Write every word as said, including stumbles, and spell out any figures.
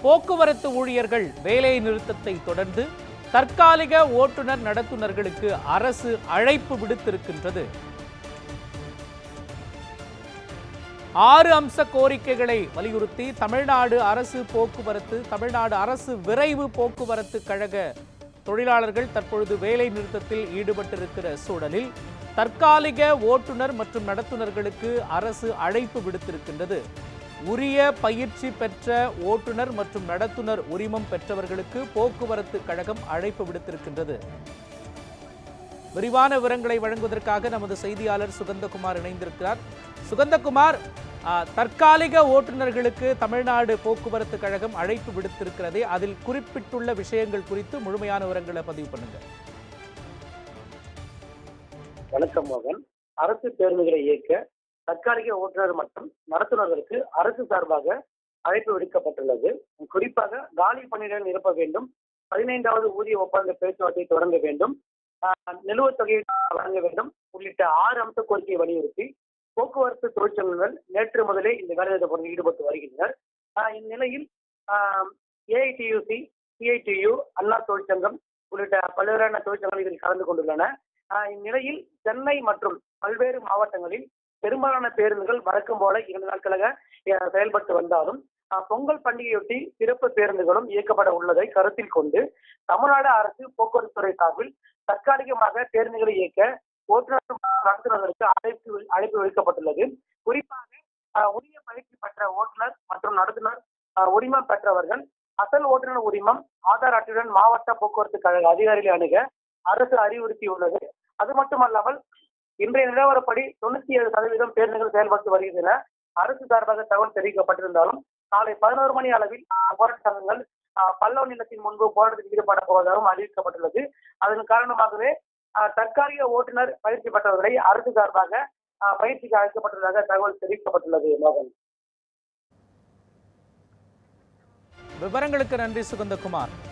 போக்குவரத்து ஊழியர்கள் வேலை நிறுத்தத்தை தொடர்ந்து தற்காலிக ஓட்டுநர் நடத்துனர்களுக்கு அரசு அழைப்பு விடுத்திருக்கின்றது. ஆறு அம்ச கோரிக்கைகளை வலியுறுத்தி தமிழ்நாடு அரசு போக்குவரத்து தமிழ்நாடு அரசு விரைவு போக்குவரத்து கழக தொழிலாளர்கள் தற்பொழுது வேலை நிறுத்தத்தில் ஈடுபட்டிருக்கிற சூழலில் தற்காலிக ஓட்டுநர் மற்றும் நடத்துனர்களுக்கு அரசு அழைப்பு விடுத்திருக்கின்றது. உரிய பயிற்சி பெற்ற ஓட்டுநர் மற்றும் நடத்துனர் உரிமம் பெற்றவர்களுக்கு போக்குவரத்து கழகம் அழைப்பு விடுத்திருக்கின்றது. விரிவான விவரங்களை வழங்குவதற்காக நமது செய்தியாளர் சுகந்தகுமார் இணைந்திருக்கிறார். சுகந்தகுமார், தற்காலிக ஓட்டுநர்களுக்கு தமிழ்நாடு போக்குவரத்து கழகம் அழைப்பு விடுத்திருக்கிறதே, அதில் குறிப்பிட்டுள்ள விஷயங்கள் குறித்து முழுமையான விவரங்களை பதிவு பண்ணுங்க. வணக்கம் மோகன். அரசு பேருந்துகளை இயக்க தற்காலிக ஓட்டுநர் மற்றும் நடத்துனர்களுக்கு அரசு சார்பாக அழைப்பு விடுக்கப்பட்டுள்ளது. குறிப்பாக காலி பணியிடங்கள் நிரப்ப வேண்டும், பதினைந்தாவது ஊதிய ஒப்பந்த பேச்சுவார்த்தை தொடங்க வேண்டும், நிலுவைத் தொகையை வழங்க வேண்டும் உள்ளிட்ட ஆறு அம்ச கோரிக்கையை வலியுறுத்தி போக்குவரத்து தொழிற்சங்கங்கள் நேற்று முதலே இந்த வேலைநிறுத்த போராட்டத்தில் ஈடுபட்டு வருகின்றனர். இந்நிலையில் ஏஐடியூசி, சிஐடியு, அண்ணா தொழிற்சங்கம் உள்ளிட்ட பல்வேறான தொழிற்சங்கங்கள் இதில் கலந்து கொண்டுள்ளன. இந்நிலையில் சென்னை மற்றும் பல்வேறு மாவட்டங்களில் பெரும்பாலான பேருந்துகள் வழக்கம் போல இரண்டு நாட்களாக செயல்பட்டு வந்தாலும் பொங்கல் பண்டிகையொட்டி சிறப்பு பேருந்துகளும் இயக்கப்பட உள்ளதை கருத்தில் கொண்டு தமிழ்நாடு அரசு போக்குவரத்து துறை சார்பில் தற்காலிகமாக பேருந்துகளை இயக்க ஓட்டுநர் நடத்துனர்களுக்கு அழைப்பு அழைப்பு விடுக்கப்பட்டுள்ளது. குறிப்பாக உரிய பயிற்சி பெற்ற ஓட்டுநர் மற்றும் நடத்துனர் உரிமம் பெற்றவர்கள் அசல் ஓட்டுநர் உரிமம் ஆதார் அட்டையுடன் மாவட்ட போக்குவரத்து கழக அதிகாரிகளை அணுக அரசு அறிவுறுத்தியுள்ளது. அது மட்டுமல்லாமல் இன்றைய நிலவரப்படி தொண்ணூத்தி ஏழு சதவீதம் பேருந்துகள் செயல்பட்டு வருகின்றன. அரசு சார்பாக தகவல் தெரிவிக்கப்பட்டிருந்தாலும் காலை பதினோரு மணி அளவில் போராட்ட சங்கங்கள் பல்லவ நிலத்தின் முன்பு போராட்டத்தில் ஈடுபட போவதாகவும் அறிவிக்கப்பட்டுள்ளது. அதன் காரணமாகவே தற்காலிக ஓட்டுநர் பயிற்சி பெற்றவர்களை அரசு சார்பாக பயிற்சிக்கு அழைக்கப்பட்டுள்ளதாக தகவல் தெரிவிக்கப்பட்டுள்ளது. மோகன், விவரங்களுக்கு நன்றி சுகந்தகுமார்.